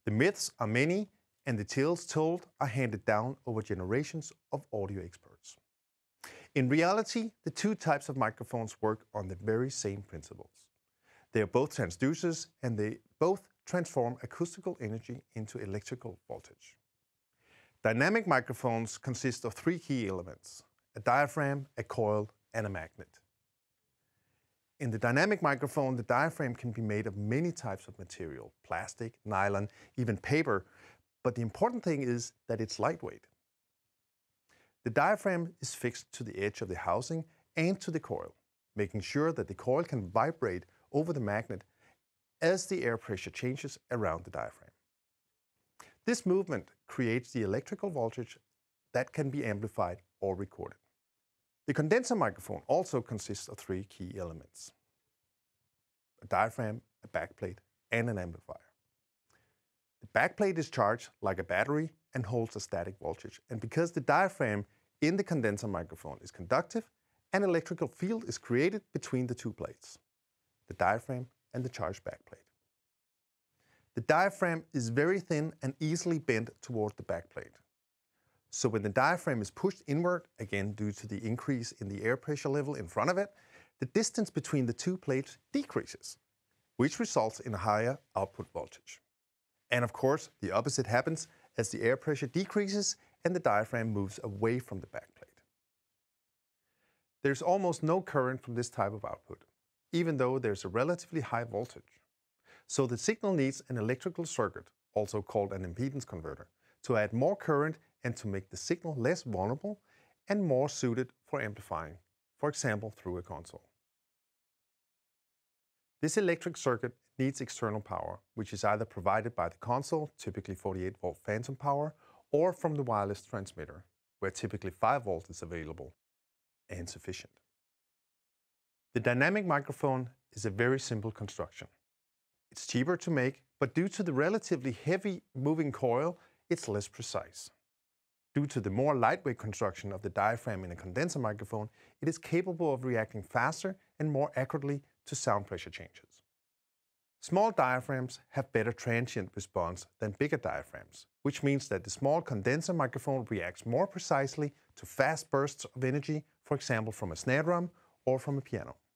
The myths are many, and the tales told are handed down over generations of audio experts. In reality, the two types of microphones work on the very same principles. They are both transducers, and they both transform acoustical energy into electrical voltage. Dynamic microphones consist of three key elements: a diaphragm, a coil, and a magnet. In the dynamic microphone, the diaphragm can be made of many types of material: plastic, nylon, even paper, but the important thing is that it's lightweight. The diaphragm is fixed to the edge of the housing and to the coil, making sure that the coil can vibrate over the magnet as the air pressure changes around the diaphragm. This movement creates the electrical voltage that can be amplified or recorded. The condenser microphone also consists of three key elements: a diaphragm, a backplate, and an amplifier. The backplate is charged like a battery and holds a static voltage. And because the diaphragm in the condenser microphone is conductive, an electrical field is created between the two plates, the diaphragm and the charged backplate. The diaphragm is very thin and easily bent toward the backplate. So when the diaphragm is pushed inward, again due to the increase in the air pressure level in front of it, the distance between the two plates decreases, which results in a higher output voltage. And of course, the opposite happens as the air pressure decreases and the diaphragm moves away from the backplate. There's almost no current from this type of output, even though there's a relatively high voltage. So the signal needs an electrical circuit, also called an impedance converter, to add more current and to make the signal less vulnerable and more suited for amplifying, for example through a console. This electric circuit needs external power, which is either provided by the console, typically 48-volt phantom power, or from the wireless transmitter, where typically 5 volts is available and sufficient. The dynamic microphone is a very simple construction. It's cheaper to make, but due to the relatively heavy moving coil, it's less precise. Due to the more lightweight construction of the diaphragm in a condenser microphone, it is capable of reacting faster and more accurately to sound pressure changes. Small diaphragms have better transient response than bigger diaphragms, which means that the small condenser microphone reacts more precisely to fast bursts of energy, for example from a snare drum or from a piano.